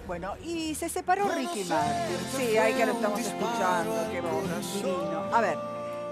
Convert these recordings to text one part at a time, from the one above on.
Bueno, y se separó Ricky Martin. Sí, ahí que lo estamos escuchando. Qué voz, divino. A ver,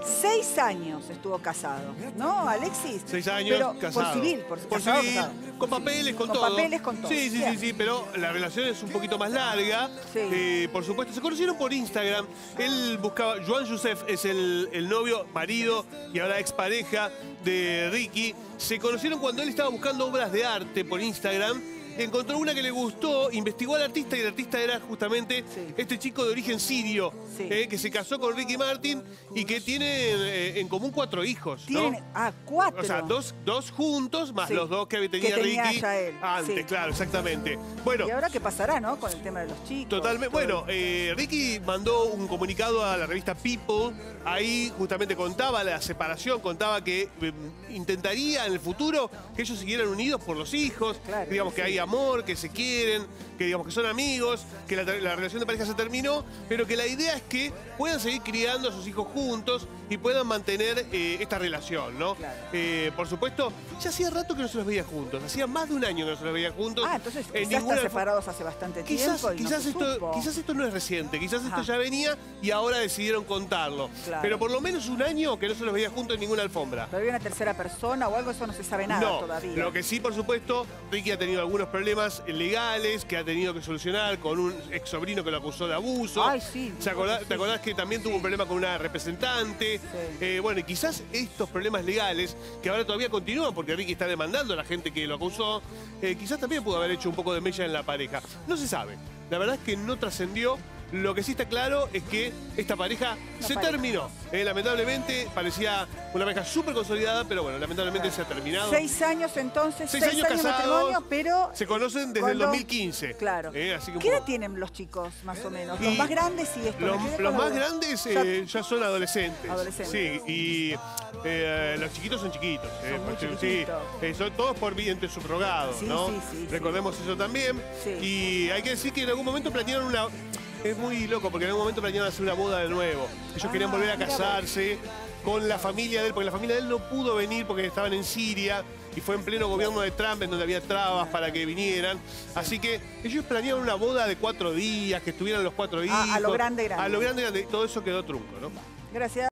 6 años estuvo casado, ¿no, Alexis? 6 años pero casado. Por civil, por casado, civil, casado. con papeles, con todo. Con papeles, con todo. Sí, pero la relación es un poquito más larga. Sí. Por supuesto, se conocieron por Instagram. Él buscaba, Joan Youssef es el novio, marido y ahora expareja de Ricky. Se conocieron cuando él estaba buscando obras de arte por Instagram. Encontró una que le gustó, investigó al artista y el artista era justamente este chico de origen sirio, que se casó con Ricky Martin y que tiene en común 4 hijos, ¿no? 4. O sea, dos juntos, más los 2 que tenía Ricky ya él. antes, claro, exactamente. Bueno, ¿y ahora qué pasará, no? Con el tema de los chicos. Totalmente. Bueno, Ricky mandó un comunicado a la revista People. Ahí justamente contaba la separación, contaba que intentaría en el futuro que ellos siguieran unidos por los hijos, Claro, digamos que hay amor, que se quieren, que digamos que son amigos, que la relación de pareja se terminó, pero que la idea es que puedan seguir criando a sus hijos juntos y puedan mantener esta relación, ¿no? Claro. Por supuesto, ya hacía rato que no se los veía juntos, hacía más de un año que no se los veía juntos. Entonces quizás están separados hace bastante tiempo. Quizás esto no es reciente, quizás esto ya venía y ahora decidieron contarlo. Claro. Pero por lo menos un año que no se los veía juntos en ninguna alfombra. ¿Pero había una tercera persona o algo? Eso no se sabe nada todavía. Lo que sí, por supuesto, Ricky ha tenido algunos problemas legales que ha tenido que solucionar con un ex sobrino que lo acusó de abuso. Ay, sí. ¿Te acordás que también tuvo un problema con una representante? Sí. Bueno, y quizás estos problemas legales, que ahora todavía continúan porque Ricky está demandando a la gente que lo acusó, quizás también pudo haber hecho un poco de mella en la pareja. No se sabe. La verdad es que no trascendió. Lo que sí está claro es que esta pareja terminó. Lamentablemente, parecía una pareja súper consolidada, pero bueno, lamentablemente se ha terminado. 6 años entonces, 6 años casados, de matrimonio, pero... Se conocen desde el 2015. Claro. Así que ¿Qué edad tienen los chicos, más o menos? Los más grandes y esto. Los más grandes ya son adolescentes. Adolescentes. Sí, y los chiquitos son chiquitos. Son muy chiquititos. Son todos por vientre subrogado, ¿no? Sí. Recordemos eso también. Sí. Y hay que decir que en algún momento planearon una... Es muy loco porque en algún momento planearon hacer una boda de nuevo. Ellos querían volver a casarse con la familia de él, porque la familia de él no pudo venir porque estaban en Siria y fue en pleno gobierno de Trump en donde había trabas para que vinieran. Así que ellos planearon una boda de 4 días, que estuvieran los 4 hijos. A lo grande. A lo grande. Todo eso quedó trunco, ¿no? Gracias.